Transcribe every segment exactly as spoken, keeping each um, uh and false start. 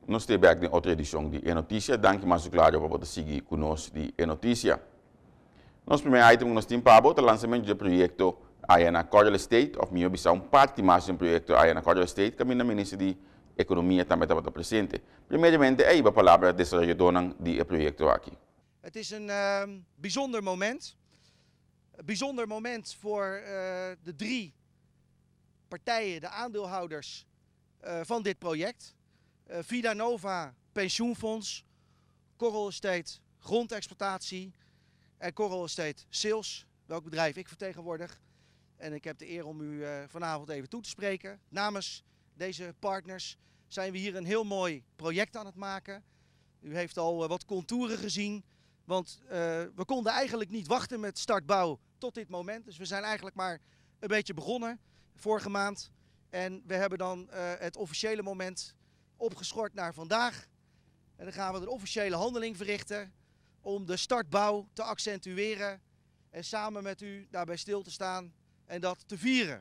Nós temos aqui outra edição de E Notícia, danke mais claro para poder seguir conosco de E Notícia. Nosso primeiro item que nós temos para o lançamento do projeto aí na Coral State, of Mio Bissau, um parte mais do projeto aí na Coral State, que a ministra de Economia também está presente. Primeiramente, aí a palavra desarrolladora do projeto aqui. Het is een uh, bijzonder moment. Een bijzonder moment voor uh, de drie partijen, de aandeelhouders uh, van dit project. Uh, Vida Nova Pensioenfonds, Coral Estate Grondexploitatie en Coral Estate Sales, welk bedrijf ik vertegenwoordig. En ik heb de eer om u uh, vanavond even toe te spreken. Namens deze partners zijn we hier een heel mooi project aan het maken. U heeft al uh, wat contouren gezien, want uh, we konden eigenlijk niet wachten met startbouw tot dit moment. Dus we zijn eigenlijk maar een beetje begonnen vorige maand. En we hebben dan uh, het officiële moment opgeschort naar vandaag. En dan gaan we een officiële handeling verrichten om de startbouw te accentueren en samen met u daarbij stil te staan en dat te vieren.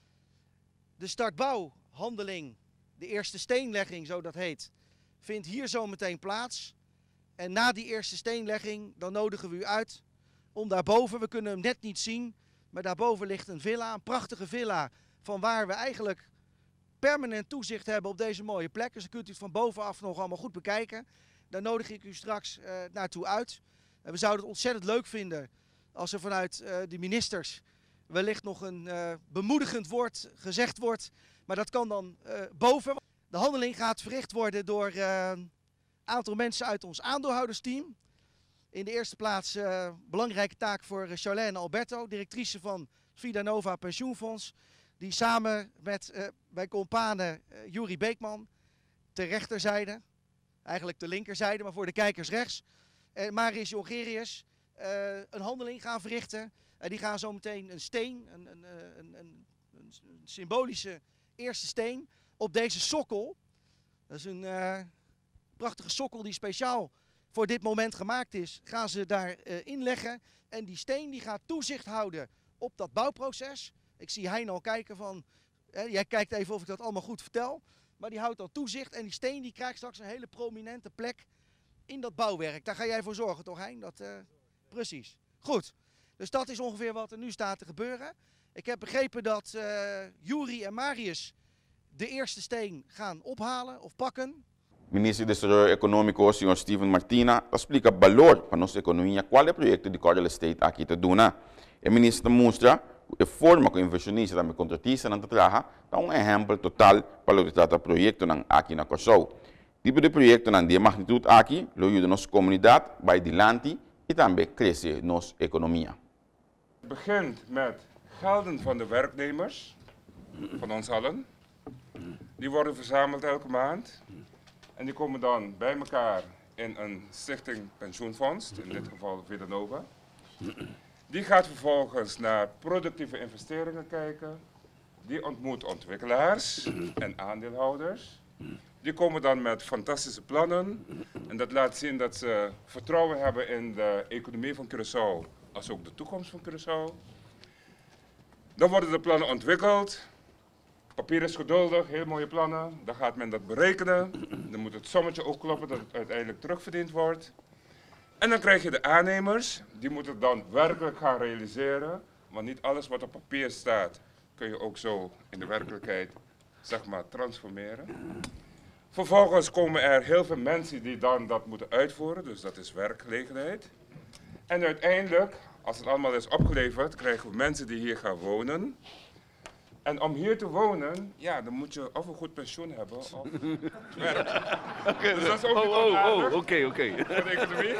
De startbouwhandeling, de eerste steenlegging zo dat heet, vindt hier zo meteen plaats. En na die eerste steenlegging dan nodigen we u uit om daarboven, we kunnen hem net niet zien, maar daarboven ligt een villa, een prachtige villa van waar we eigenlijk permanent toezicht hebben op deze mooie plek. Dus dan kunt u het van bovenaf nog allemaal goed bekijken. Daar nodig ik u straks uh, naartoe uit. En we zouden het ontzettend leuk vinden als er vanuit uh, de ministers wellicht nog een uh, bemoedigend woord gezegd wordt. Maar dat kan dan uh, boven. De handeling gaat verricht worden door een uh, aantal mensen uit ons aandeelhoudersteam. In de eerste plaats uh, belangrijke taak voor Charlène Alberto, directrice van Vida Nova Pensioenfonds. Die samen met uh, mijn companen uh, Juri Beekman ter rechterzijde, eigenlijk de linkerzijde, maar voor de kijkers rechts, en Marius Jongerius uh, een handeling gaan verrichten. En die gaan zo meteen een steen, een, een, een, een, een symbolische eerste steen, op deze sokkel. Dat is een uh, prachtige sokkel die speciaal voor dit moment gemaakt is. Gaan ze daar uh, inleggen en die steen die gaat toezicht houden op dat bouwproces. Ik zie Hein al kijken van, hè, jij kijkt even of ik dat allemaal goed vertel. Maar die houdt dan toezicht en die steen die krijgt straks een hele prominente plek in dat bouwwerk. Daar ga jij voor zorgen toch Hein? Dat, uh, precies. Goed. Dus dat is ongeveer wat er nu staat te gebeuren. Ik heb begrepen dat uh, Juri en Marius de eerste steen gaan ophalen of pakken. Ministro de Desarrollo Económico, senhor Steven Martina, explica o valor para nossa economia, qual é o projeto de Coral Estate aqui te dona. O ministro mostra a forma que o inversionista também contratista não trabalha, dá um exemplo total para o tratar projeto aqui na Corsou. Tipo de projeto não de magnitude aqui, lo ajuda nossa comunidade, vai adiante e também cresce nossa economia. Het begint met gelden van de werknemers, van ons allen. Die worden verzameld elke maand. En die komen dan bij elkaar in een stichting pensioenfonds, in dit geval Vida Nova. Die gaat vervolgens naar productieve investeringen kijken. Die ontmoet ontwikkelaars en aandeelhouders. Die komen dan met fantastische plannen. En dat laat zien dat ze vertrouwen hebben in de economie van Curaçao, als ook de toekomst van Curaçao. Dan worden de plannen ontwikkeld. Papier is geduldig, heel mooie plannen. Dan gaat men dat berekenen. Dan moet het sommetje ook kloppen dat het uiteindelijk terugverdiend wordt. En dan krijg je de aannemers, die moeten het dan werkelijk gaan realiseren. Want niet alles wat op papier staat, kun je ook zo in de werkelijkheid, zeg maar, transformeren. Vervolgens komen er heel veel mensen die dan dat moeten uitvoeren, dus dat is werkgelegenheid. En uiteindelijk, als het allemaal is opgeleverd, krijgen we mensen die hier gaan wonen. En om hier te wonen, ja, dan moet je of een goed pensioen hebben of werk. Okay, dus dat is ook oh, niet oh, onaardig oh, oké, oké. voor de economie.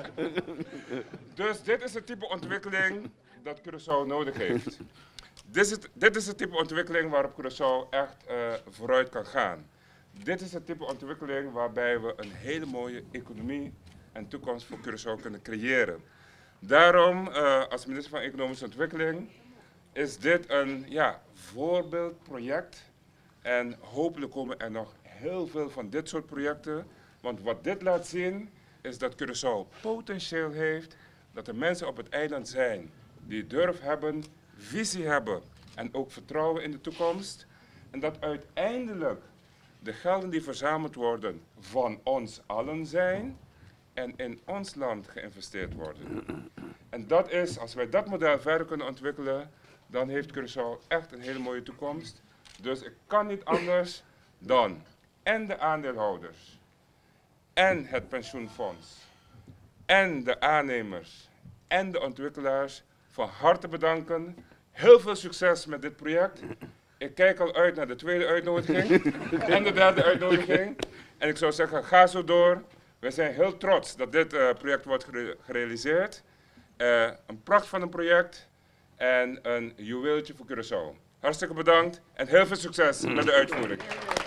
Dus dit is het type ontwikkeling dat Curaçao nodig heeft. Dit is, het, dit is het type ontwikkeling waarop Curaçao echt uh, vooruit kan gaan. Dit is het type ontwikkeling waarbij we een hele mooie economie en toekomst voor Curaçao kunnen creëren. Daarom, uh, als minister van Economische Ontwikkeling, is dit een ja, voorbeeldproject. En hopelijk komen er nog heel veel van dit soort projecten. Want wat dit laat zien, is dat Curaçao potentieel heeft, dat er mensen op het eiland zijn die durf hebben, visie hebben en ook vertrouwen in de toekomst. En dat uiteindelijk de gelden die verzameld worden van ons allen zijn en in ons land geïnvesteerd worden. En dat is, als wij dat model verder kunnen ontwikkelen, dan heeft Curaçao echt een hele mooie toekomst. Dus ik kan niet anders dan en de aandeelhouders en het pensioenfonds en de aannemers en de ontwikkelaars van harte bedanken. Heel veel succes met dit project. Ik kijk al uit naar de tweede uitnodiging en de derde uitnodiging. En ik zou zeggen, ga zo door. We zijn heel trots dat dit uh, project wordt gere gerealiseerd. Uh, een pracht van een project en een juweeltje voor Curaçao. Hartstikke bedankt en heel veel succes met de uitvoering.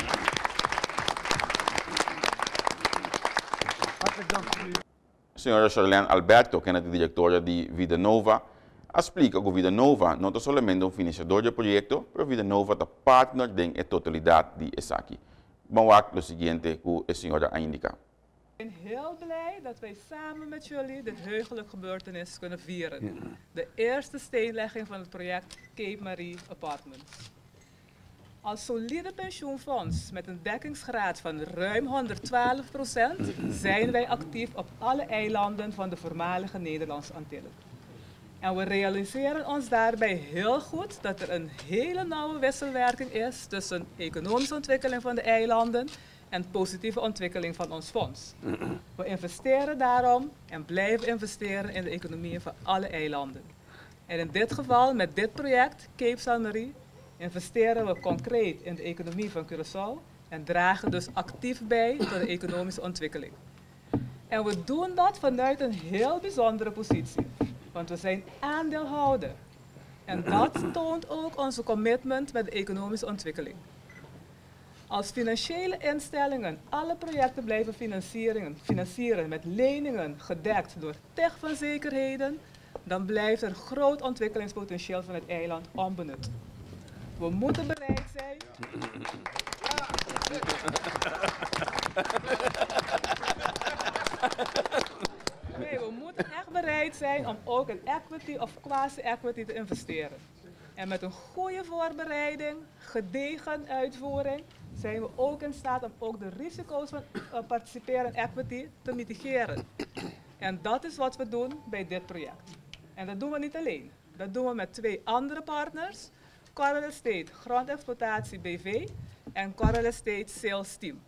Hartelijk dank voor u. Signora Charlene Alberto, que é a diretora de Vida Nova, explica que Vida Nova não é somente um financiador do projeto, mas Vida Nova é partner em totalidade de ESACI. Vamos ver o seguinte que a senhora indica. Ik ben heel blij dat wij samen met jullie dit heugelijke gebeurtenis kunnen vieren. De eerste steenlegging van het project Cape Marie Apartments. Als solide pensioenfonds met een dekkingsgraad van ruim honderdtwaalf procent zijn wij actief op alle eilanden van de voormalige Nederlandse Antillen. En we realiseren ons daarbij heel goed dat er een hele nauwe wisselwerking is tussen economische ontwikkeling van de eilanden en positieve ontwikkeling van ons fonds. We investeren daarom en blijven investeren in de economieën van alle eilanden. En in dit geval, met dit project, Cape San Marie, investeren we concreet in de economie van Curaçao en dragen dus actief bij tot de economische ontwikkeling. En we doen dat vanuit een heel bijzondere positie, want we zijn aandeelhouder. En dat toont ook onze commitment met de economische ontwikkeling. Als financiële instellingen alle projecten blijven financieren, financieren met leningen gedekt door T E G van zekerheden, dan blijft er groot ontwikkelingspotentieel van het eiland onbenut. We moeten bereid zijn. Nee, we moeten echt bereid zijn om ook in equity of quasi-equity te investeren. En met een goede voorbereiding, gedegen uitvoering, zijn we ook in staat om ook de risico's van uh, participeren in equity te mitigeren. En dat is wat we doen bij dit project. En dat doen we niet alleen. Dat doen we met twee andere partners. Coral Estate Grondexploitatie B V en Coral Estate Sales Team.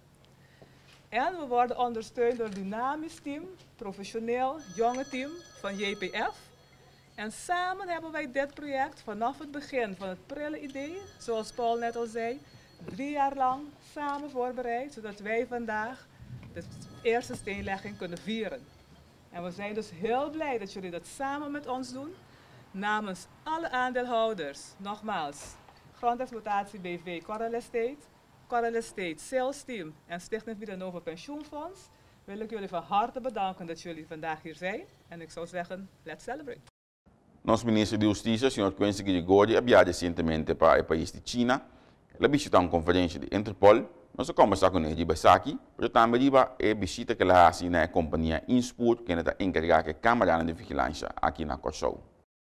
En we worden ondersteund door een dynamisch team, professioneel, jonge team van J P F. En samen hebben wij dit project vanaf het begin van het prille idee, zoals Paul net al zei, drie jaar lang samen voorbereid, zodat wij vandaag de eerste steenlegging kunnen vieren. En we zijn dus heel blij dat jullie dat samen met ons doen. Namens alle aandeelhouders, nogmaals, Grondexploitatie B V Coral Estate, Coral Estate Sales Team en Stichting Vida Nova Pensioenfonds, wil ik jullie van harte bedanken dat jullie vandaag hier zijn. En ik zou zeggen, let's celebrate. Nosso ministro de Justiça, senhor Quincy Grigori, havia recentemente para o país de China. Ele visitou uma conferência de Interpol. Nós conversamos com ele de Basaki, mas também ele visita que lá assim na companhia Inspur, que está encarregada de câmara de vigilância aqui na Curaçao.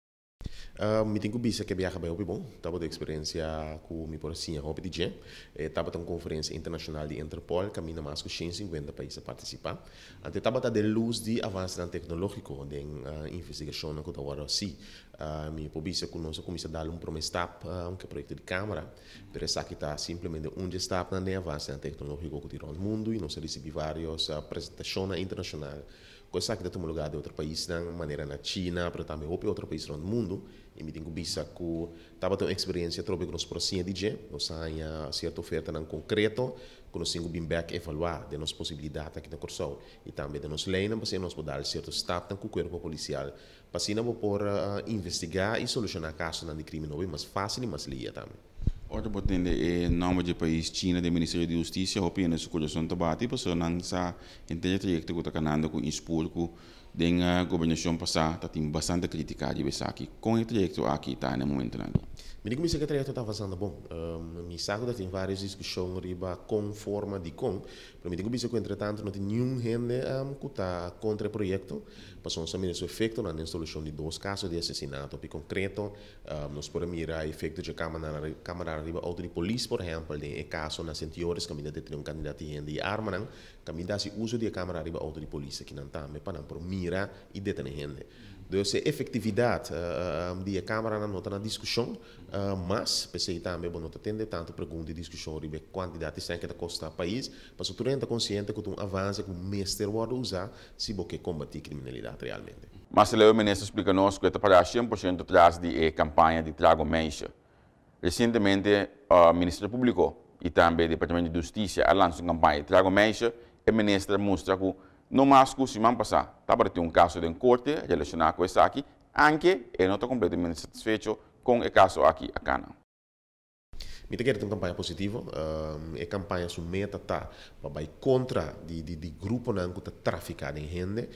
Uh, me tenho bisa que viaja bem bom, tava de experiência com mi porcinha hope D J, tava de uma conferência internacional de Interpol, caminha mais com cento e cinquenta países a participar. Ante tava de luz de avanço tecnológico, de uh, investigação na que agora sim, uh, mi pobisa conosco começa a dar um primeiro step, uh, um projeto de câmara, para essa que está simplesmente um step na avanço tecnológico que tira o mundo e nós recebemos várias uh, apresentações internacionais. Coisa que está no lugar de outro país, de maneira na China, mas também em outro país no mundo. E me tenho visto que estava tendo experiência troca com os próximos D J, nós temos certa oferta em concreto, que nós temos bem back evaluar de nossas possibilidades aqui na Curaçao e também de nossas leis, para nós podemos dar certo step com o corpo policial, para assim nós podemos investigar e solucionar casos de crime mais fácil e mais ligeiro também. Ora, potendo em nome do país China, do Ministério de Justiça, opina su coração tabati, pessoa não sa inteira trajecto que está canando com Inspur, com Den uh, governação passada tem bastante crítica de aqui com o projeto aqui está no momento ali. Me digo que o secretário está fazendo bom. Um, me sabe que tem várias discussões riba com forma de com. Mas me digo que entretanto não tem nenhum gente um, que está contra o projeto. Passou um samir seu efeito na solução de dois casos de assassinato. Em concreto, um, nós podemos mirar o efeito de câmara câmara riba auto de polícia, por exemplo, de caso nas anteriores que ainda tem um candidato de arma, não, que ainda se usa de câmara riba auto de polícia que não está, mas para não mirar e deter gente. Dus a efetividade uh, um, de a Câmara não está na discussão, uh, mas, pensei também, não está tendo tanto pergunta e discussão sobre a quantidade de sangue que custa ao país, mas o turista é consciente que um avanço que o mestre pode usar se você combater a criminalidade realmente. Mas o ministro explica-nos que está para cem por cento atrás da campanha de Trago Meisha. Recentemente, o Ministério Público e também o Departamento de Justiça lançaram uma campanha de Trago Meisha e o ministro mostra que no mais que semana passada, estava ter um caso de corte relacionado com isso aqui, anche e não está completamente satisfeito com o caso aqui a Cana. Me quero ter uma campanha positiva, um, a campanha sua meta está para ir contra de de, de grupo não que está traficando em gente.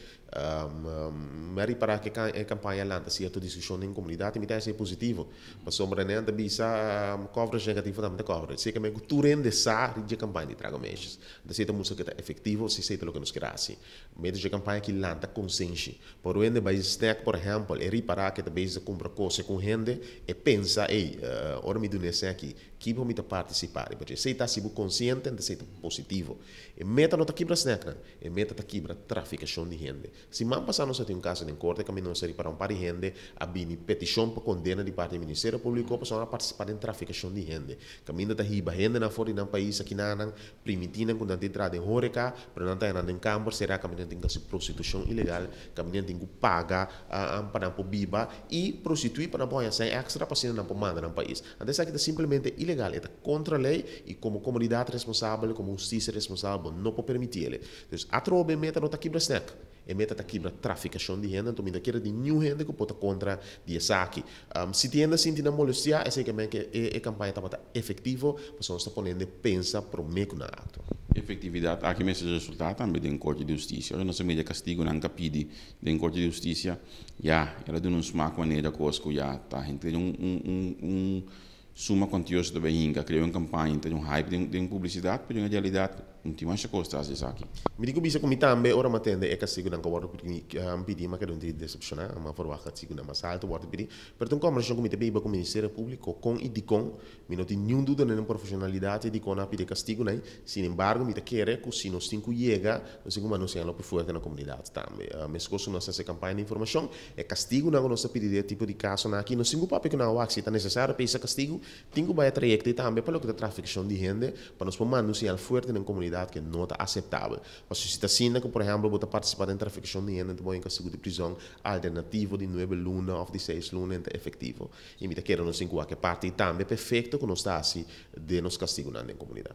Um, um, mas para que a campanha lanta certa discussão em comunidade, me tem ser positivo. Mas sobre nem da bisa um, coverage negativo também da coverage. Sei que me tu rende sa de campanha de trago meses. Da certa música que é efetivo, se sei lo que nos quer assim. Medo de campanha que lanta consciência. Por onde vai snack, por exemplo, é reparar que talvez compra coisa com gente e pensa, ei, uh, ora me do nesse aqui, que vou me participar. Porque sei tá se consciente, de ser positivo. E meta não tá quebra snack, e meta tá quebra traficação de gente. Se man passando se tem um caso em corte, que não seria para um par de gente, a bini petição para condena de parte do Ministério Público para participar em traficação de gente. Caminho da riba gente na fora do país aqui na nan, primitina quando tem entrada em horeca, para não estar em campo, será caminho tem que prostituição ilegal, caminho tem que pagar uh, para não biba e prostituir para não sem extra para ser não manda no país. Então isso aqui é simplesmente ilegal, é contra a lei e como comunidade responsável, como justiça responsável, não pode permitir. Então, a trobe meta não está aqui para snack. E meta tá quebra traficação de gente, então ainda quer de nenhum gente que pode contra de saque. Um, se tem ainda sentindo molestia, é que a campanha está efetiva, mas nós está ponendo pensa para o meio na ato. Efetividade, aqui mesmo o resultado também da Corte de Justiça. Hoje nossa mídia castigo não capide da Corte de Justiça, já ela de um smack maneira conosco já tá entre um um um, um suma quantiosa da Behinga, criou uma campanha, tem um hype de, de publicidade, mas na realidade não tem mais coisa a dizer aqui. Me digo bisa como também ora matende é castigo não agora pedir mas que não tem decepcionar, mas for wacht castigo não mas alto pode pedir, pero como a comité bem com o Ministério Público com e de com, me não tem nenhum dúvida na profissionalidade de com a pedir castigo nem, sin embargo me te quer que se nós cinco chega, nós cinco manos não por forte na comunidade também. Mas coisa nós essa campanha de informação é castigo não nós pedir tipo de caso na aqui nós cinco papo que não acho se está necessário para esse castigo, tenho vai trajecto também para o que da traficação de gente, para nós mandar um sinal forte na comunidade que não está aceitável. Mas se está sendo que, por exemplo, você participar em traficação de gente, então em castigo de prisão alternativo de nove lunas ou de seis lunas é efetivo. E me quero não cinco que parte também perfeito que nós está assim de nos castigo na comunidade.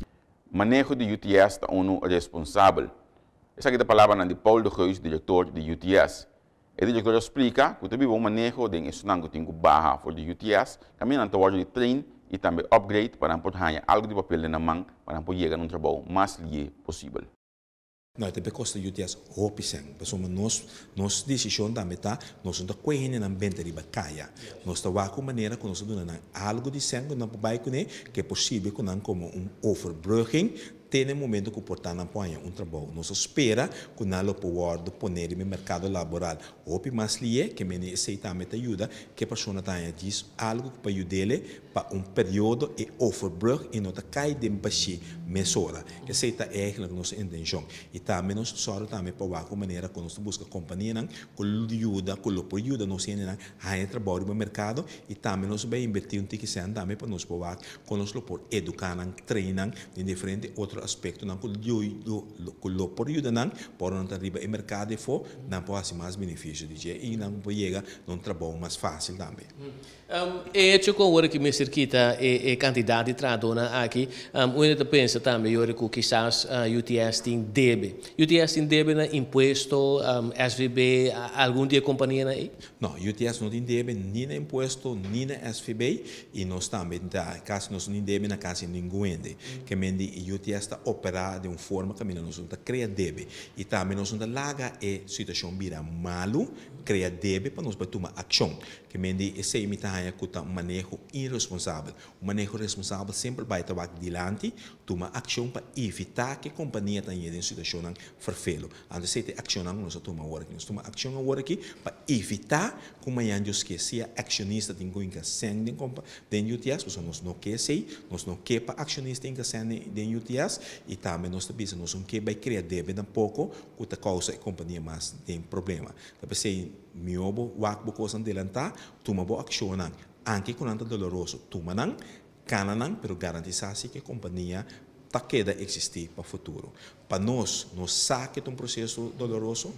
Manejo de U T S é um responsável. Essa aqui é a palavra de Paulo de Geus, diretor de U T S. O diretor explica que também o manejo de ensinamento tem que barra for de U T S, caminhando toward de train e também upgrade para poder algo de papel na mão para poder chegar a um trabalho mais livre possível. Nós temos custo de U T S roupisem, pessoal nós nós decisão também tá, nós não coerem na mente de bacaia, nós está com maneira que nós dando algo de sangue na babai que é possível que não como um overbrugging tem no momento que portar na ponha um trabalho. Nós espera que não pode poner no mercado laboral. Ou mais lie que me necessitamente ajuda que a pessoa tenha diz algo para ajudar para um período e overbrug e não cai de baixi mesura. Essa é eigenlijk nossa intenção. E também nós só também para a maneira que nós busca companhia não que ajuda, que lo ajuda nós ainda não há trabalho no mercado e também nós vai investir um ticket também para nós para que nós lo por educar, treinar em diferentes outros aspecto não que lo por ajuda não por não arriba no mercado e for não pode ser mais benefício de e não pode chegar num trabalho mais fácil também. Um, e eu com o que me cerquita e candidato de tradona aqui, um, eu penso também eu que quizás uh, U T S tem deve, U T S tem deve na imposto, um, S V B, algum dia companhia aí? Não, U T S não tem deve nem na imposto nem na S V B e nós também da caso nós não deve na casa ninguém, que mende U T S está operar de uma forma que nós não cria debe e também nós não laga e situação vira malo cria debe para nós para tomar ação que mendi esse imita hanya kuta manejo irresponsável o manejo responsável sempre vai estar adiante tomar ação para evitar que a companhia tenha em situação não verfelo antes de ter ação não nós tomar agora aqui nós tomar ação agora aqui para evitar como é antes que se acionista tem que encaixar sem compa den U T S nós não quer sei nós não quer para acionista encaixar den U T S e também nós também nós não quer vai criar débito tampouco que causa a companhia mais tem problema tapi sei miobo wak bo coisa adelantar toma boa ação não anche com anta doloroso toma não cana não pero garantizar-se que a companhia tá queda existir para o futuro para nós nós saque um processo doloroso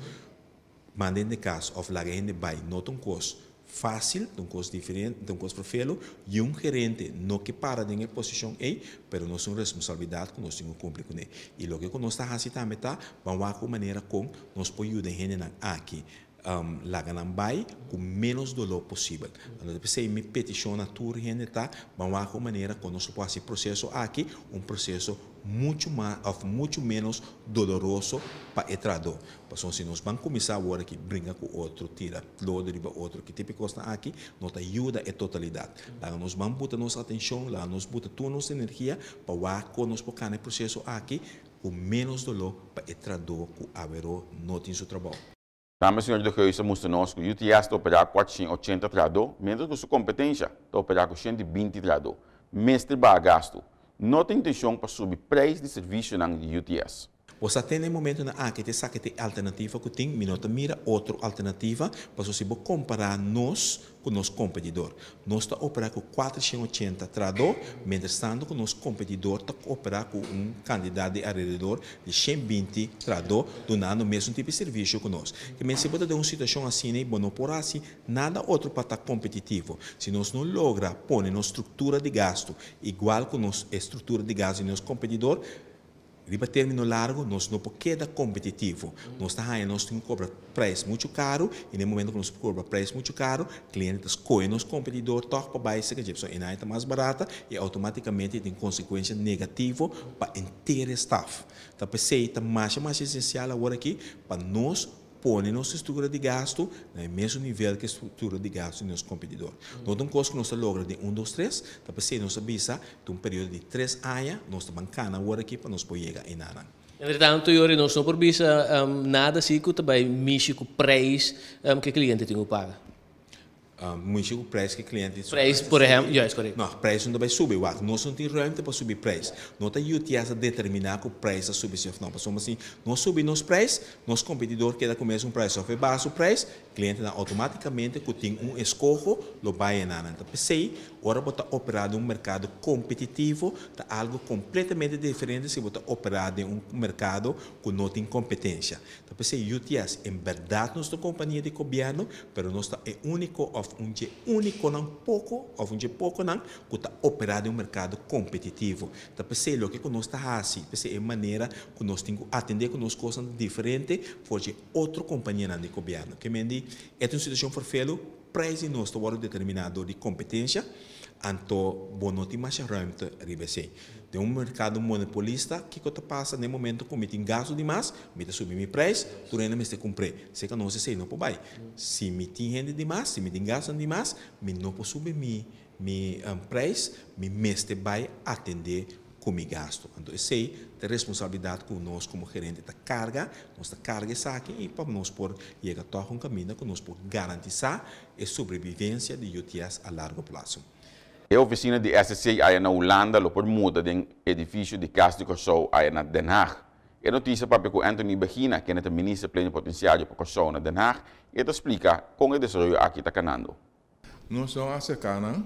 mandem de caso of la gente vai not um costo fácil, um custo diferente, um custo profilo, e um gerente não que para de uma posição aí, mas nós temos responsabilidade que nós temos que cumprir com ele. E o que nós estamos fazendo também tá, vamos ver maneira como nós podemos ajudar a gente aqui. Um, lagan vai com menos dolor possível. Então, depois me peticiona toda a gente tá, vamos ver maneira como nós podemos fazer processo aqui, um processo muito mais, of muito menos doloroso para o trabalhador. Porque se nós vamos começar agora que brinca com outro, tira lodo de outro, que tipo costa aqui, nós ajuda a totalidade. Lá nós vamos botar nossa atenção, lá nós botar toda nossa energia para ver como nós podemos o processo aqui com menos dolor para o trabalhador que haverá no seu trabalho. Também, senhor do Keuze, moest nós que o U T S operar quatrocentos e oitenta trabalhadores, menos que sua competência operar com cento e vinte trabalhadores. Mestre para gasto. Não tem intenção para subir preço de serviço na U T S. Você tem no momento na aqui tem saque tem alternativa que tem, minota mira outra alternativa para você comparar nós com nosso competidor. Nós está operar com quatrocentos e oitenta trabalhadores, menos que nosso competidor está operar com um candidato de alrededor de cento e vinte trabalhadores, donando o mesmo tipo de serviço que nós. Que mesmo se você tem uma situação assim, né, não por assim, nada outro para estar competitivo. Se nós não logra pôr uma estrutura de gasto igual com nossa estrutura de gasto em nosso competidor, riba termino largo, nós não podemos competitivo. Nós estamos nós temos que cobrar preço muito caro, e no momento que nós cobrar preço muito caro, clientes escolhem nosso competidor, toca para baixo, que a gente está mais barata, e automaticamente tem consequência negativa para o inteiro staff. Então, pensei, está mais mais essencial agora aqui, para nós pôr nossa estrutura de gasto no mesmo nível que a estrutura de gasto do nosso competidor. Não é um custo que nós logramos de um, dois, três, para ser nós avisa de um período de três anos, nós estamos bancando agora aqui para nós poder chegar em nada. Entretanto, Yori, nós não precisa um, nada assim que também mexe com o preço um, que o cliente tem que pagar. Um, muito o preço que o cliente... Preço, por exemplo, é correto. Não, o preço não vai subir. Nós não temos realmente para subir preço. Não tem U T S a determinar que o preço vai subir. Não, porque assim, nós subimos preço, nosso competidor quer começar um preço, só baixo o preço, o cliente automaticamente que tem um escorro, lo vai nada. Então, pensei, agora você operar em um mercado competitivo, é algo completamente diferente se você operar em um mercado que não tem competência. Então, pensei, U T S, em verdade, nós somos companhia de governo, mas nós somos o único um dia único não pouco ou um dia pouco não que está operado em um mercado competitivo. Então pensei o que nós está assim, pensei é maneira que nós temos que atender com nós coisas diferentes, porque outra companhia não de governo. Que me diz é uma situação forfelo, preço nós está determinado de competência, então bom não tem mais ruimte ribese. De um mercado monopolista, que que passa no momento que me tem gasto demais, me tem subir meu preço, tu ainda me tem comprar. Se que não se sei não pode. Se me tem renda demais, se me tem gasto demais, me não posso subir meu meu preço, me mestre vai atender com meu gasto. Então sei a responsabilidade que nós como gerente da carga, nós carga isso aqui e para nós por chegar a um caminho que nós por garantizar a sobrevivência de U T S a largo prazo. A oficina de S C aí na Holanda por muda de edifício de Casa de Curaçao aí na Den Haag. A notícia para o Anthony Begina, que é o ministro plenipotenciário para Curaçao na Den Haag, e ele explica como o desenvolvimento aqui está canando. Nós estamos acercando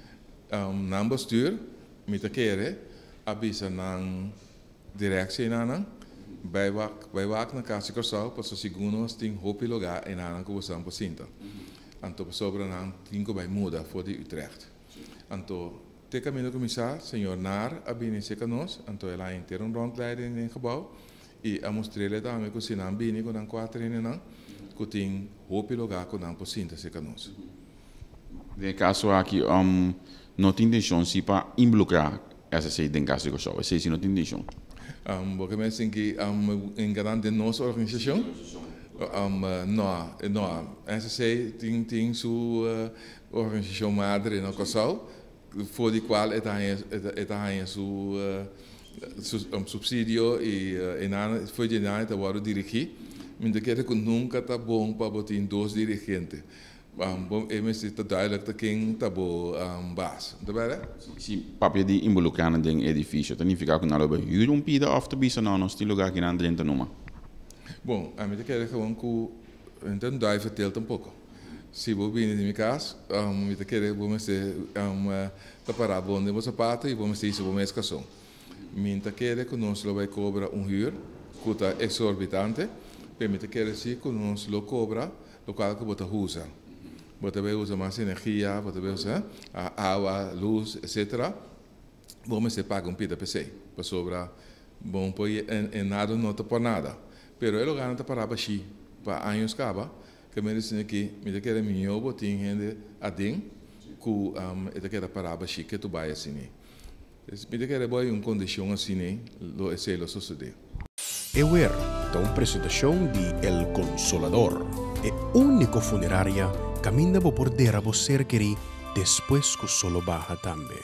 um na bestuur met de keren avisa na directie na bij wak bij wak na Casa de Curaçao para o segundo nós tem hopi lugar em na que você não precisa. Então sobre na cinco vai muda for de Utrecht. Então, te caminho comissário, senhor Nar, a bine se conosco, então ela inteira um rondleiding no gebouw, e a mostrele também que se não bine com um quatro em não, que tem hope lugar com um pocinta se conosco. De caso aqui, um, não tem intenção se para involucrar essa se den caso de Curaçao, esse se não tem intenção. Um, porque mensen que um, enganam de nossa organização, um, uh, não, não, essa sei tem tem sua uh, organização madre no Casal, voor die qual het hij het hij su um subsídio e e na foi de nada agora dirigir, mas de que nunca tá bom para botar dois dirigentes. Um, bom, é mas está duidelijk dat quem tá bom um baas, tá bem? Se papel de involucrar em edifício, significa que não é huur um pida of te bisa não nos tem lugar que não dentro numa. Bom, a mim quero gewoon que então daí vertelt um pouco. Se vou vir em minha casa, um, eu quero vou ser um tá parar bom de você parte e vamos ser isso vamos escassão. Mim tá quero que nós lo vai cobrar um huur, que tá exorbitante, para mim tá quero se que nós lo cobra, lo qual que bota usa. Bota vai usar mais energia, bota vai usar água, luz, etcétera. Vamos ser pago um pida P C, para sobrar bom por em nada não tá por nada. Pero el lugar não tá para baixi, para anos caba. Que me dizem que me quer minho botin gente adem que um eta quer para baixi que tu vai assim. Me quer boy uma condição assim, lo esse lo sucede. Ewer, da uma apresentação de El Consolador, é único funerária caminha por poder a você querer depois que solo baja também.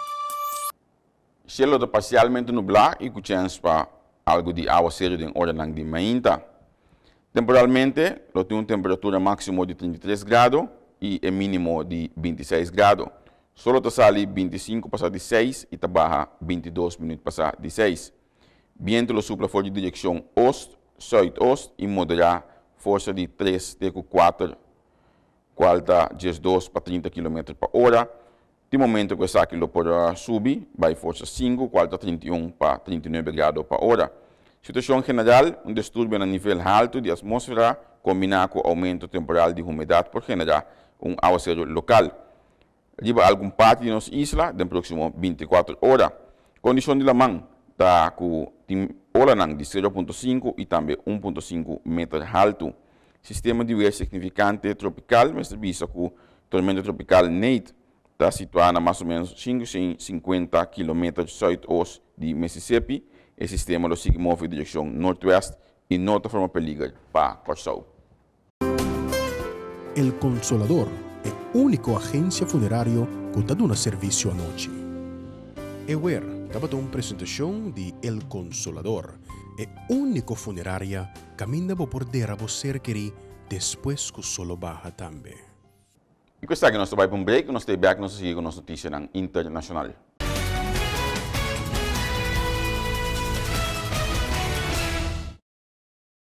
Cielo está parcialmente nublado e com chance para algo de aguacero de orden de mainta. Temporalmente, lo tem uma temperatura máxima de trinta e três graus e o mínimo de vinte e seis graus. Solo está sali vinte e cinco passar de seis e está baja vinte e dois minutos passar de seis. Viento lo sopra for de direção oeste, zuidoost e moderar força de três até quatro, qualta dois para trinta quilômetros por hora. De momento que essa aquilo por subir, vai força cinco, qualta trinta e um para trinta e nove graus por hora. Situação general, um distúrbio a nível alto de atmosfera, combinado com aumento temporal de umidade por generar um aguacero local. Riba algum parte de nossa isla, de próximo vinte e quatro horas. Condição de lamang, está com olanang de zero vírgula cinco e também um vírgula cinco metros alto. Sistema de ver significante tropical, mas visa que o tormento tropical Nate está situado a mais ou menos quinhentos e cinquenta quilômetros sudoeste de Mississippi. O sistema lo sigue move em direção norte-oeste e não forma peligro para Corsou. El Consolador é a única agência funerária que está dando serviço à noite. Ewer, estava uma apresentação de El Consolador, é a única funerária que caminha por poder a você querer depois que solo baja também. E questa é a nossa vai para um break, nós temos back, nós seguimos com nossa notícia internacional.